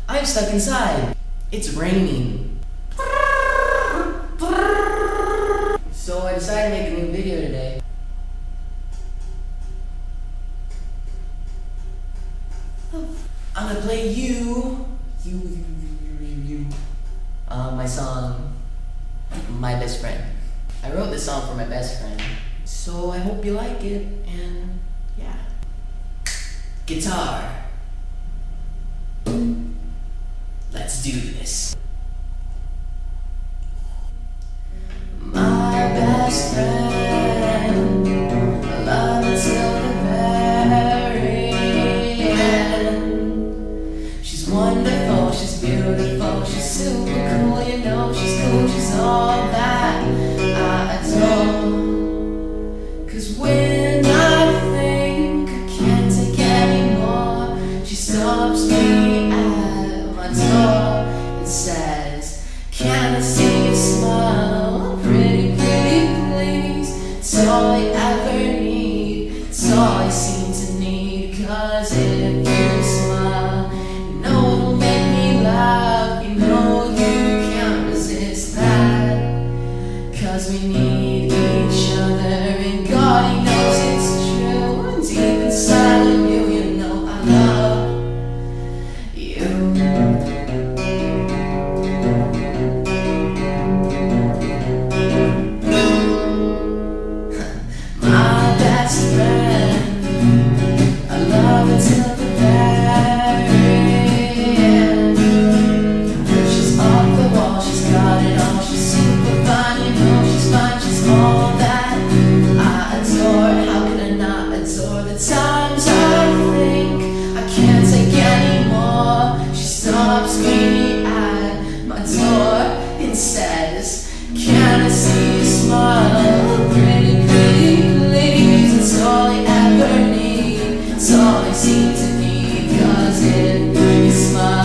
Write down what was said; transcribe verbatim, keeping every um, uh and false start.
I'm stuck inside. It's raining. So I decided to make a new video today. I'm gonna play you, you, you, you, you, you, uh, my song, My Best Friend. I wrote this song for my best friend, so I hope you like it, and yeah. Guitar. Let's do this. My best friend, I love her till the very end. She's wonderful, she's beautiful, she's super cool, you know she's cool, she's all that I adore. Cause when I think I can't take anymore, she stops me at my door and says, can I see you smile? Pretty, pretty please. It's all I ever need, it's all I seem to need. Cause if you smile, you know it'll make me laugh. You know you can't resist that. Cause we need each other, and God, He knows it's true. And deep inside of you, you know I love you. My best friend, I love her till the very end. She's off the wall, she's got it all, she's super fine, you know she's fine, she's all that I adore. How could I not adore the times I think I can't take anymore? She stops me at my door and says, can I see you smile? Pretty, pretty please. It's all I ever need, it's all I seem to need. Cause if you smile,